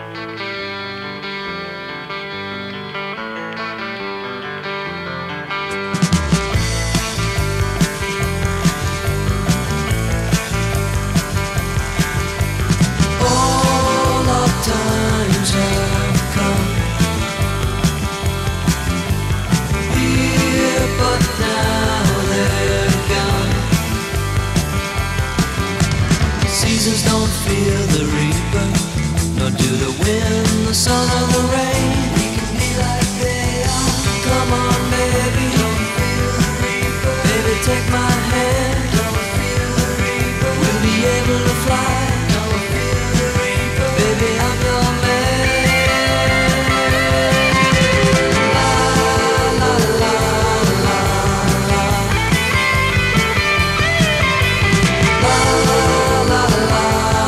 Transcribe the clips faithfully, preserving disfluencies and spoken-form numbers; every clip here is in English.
Seasons don't fear the reaper, nor do the wind, the sun, or the rain. We can be like they are. Come on, baby, don't feel the reaper. Baby, take my hand, don't feel the reaper. We'll be able to fly, don't feel the reaper. Baby, I'm your man. La la la la la. La la la.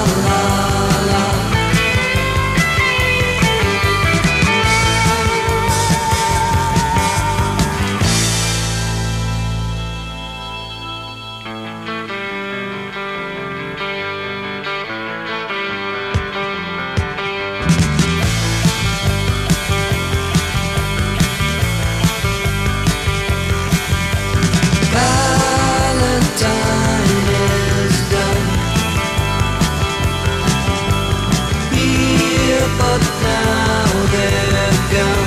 But now they're gone.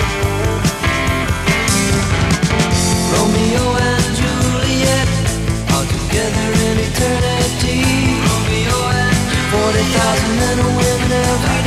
Romeo and Juliet are together in eternity. Romeo and Juliet. Forty thousand men and women every day.